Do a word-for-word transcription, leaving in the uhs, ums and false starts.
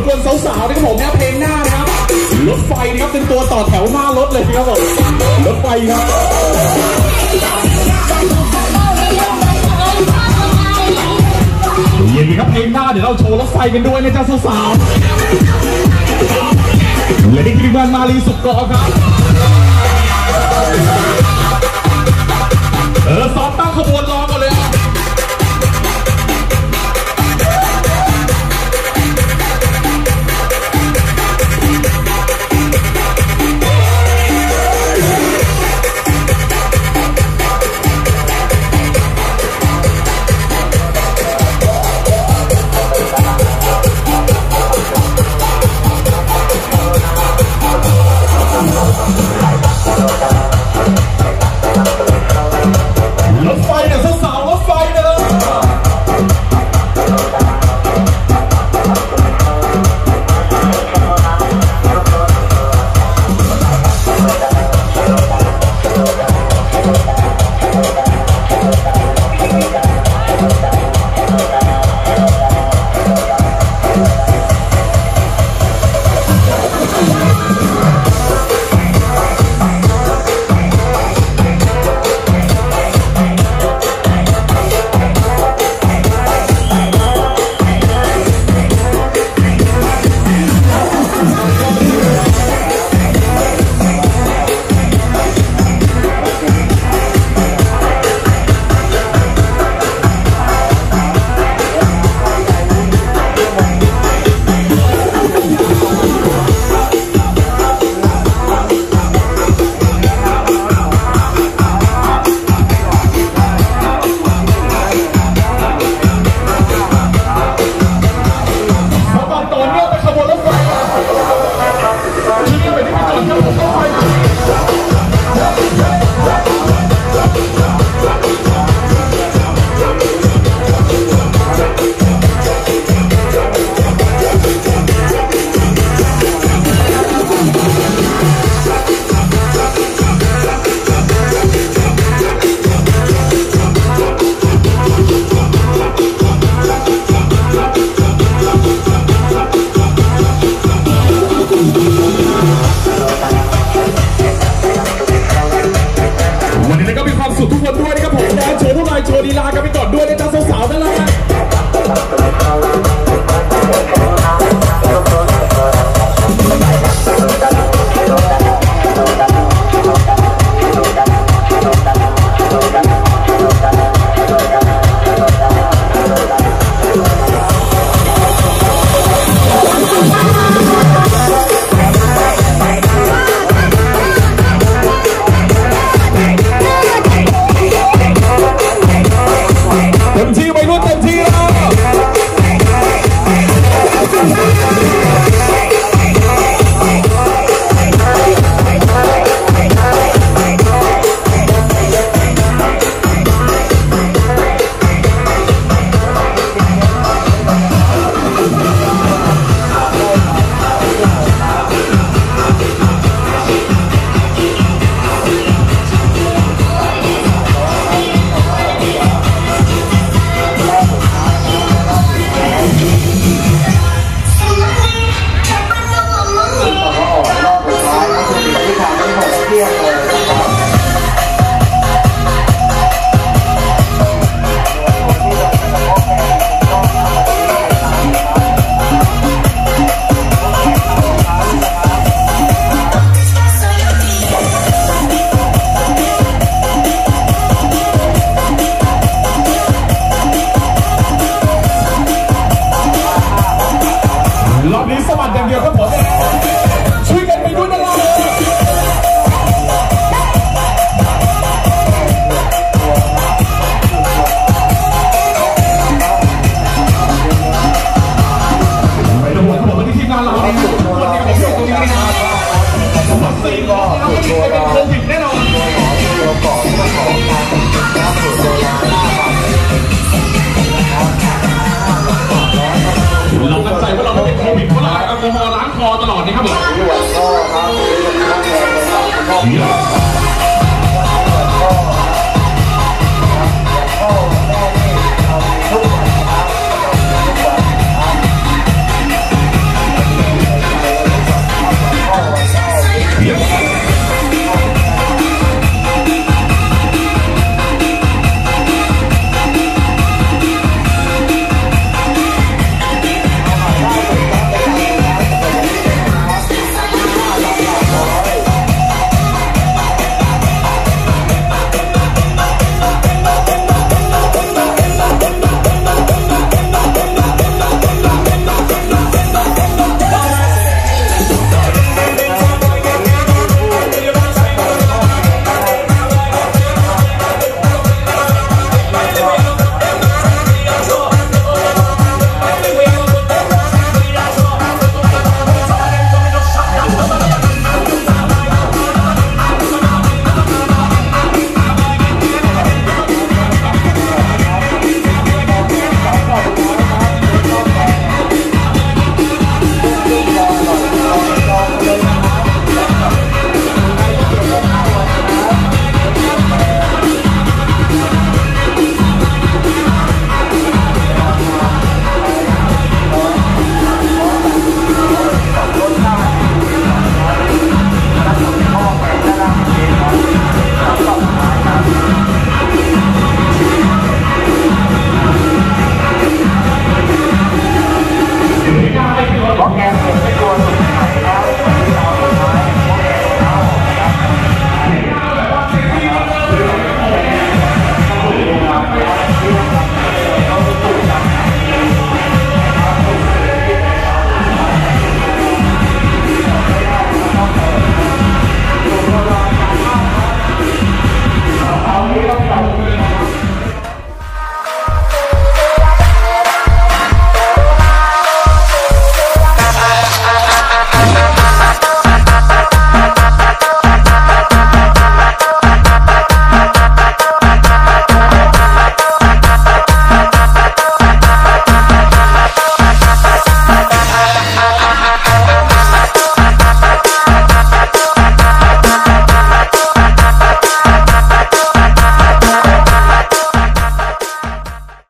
วนสาวๆนะครับผมเนี่ยเพลงหน้านะครับรถไฟนะครับเป็นตัวต่อแถวหน้ารถเลยครับผมรถไฟครับเย็นดีครับเพลงหน้าเดี๋ยวเราโชว์รถไฟกันด้วยนะจ๊ะสาวๆและนี่คือบ้านมาลีสุกเกาะครับเออซ้อมตั้งขบวนรอกันเลยรถไฟเนี่ยสาวๆรถไฟเนี่ยสุดทุกคนด้วยนะครับผมนะโชว์ทุกรายโชว์ลีลากันไปก่อนด้วยนะจ๊ะสาวๆนั่นแหละเต็มที่ไปรุ่นเต็มที่แล้วรอบนี้สวัสดีอย่างเดียวครับผมช่วยกันไปด้วยนะครับไปดูหัวผมที่ทีมงานเราคนนี้ผมอยู่ตรงนี้นะครับวัคซีนก็เป็นโควิดแน่นอนเราตั้งใจว่าเราไม่เป็นโควิดเพราะเราแอลกอฮอล์ล้างคอตลอดนะครับผม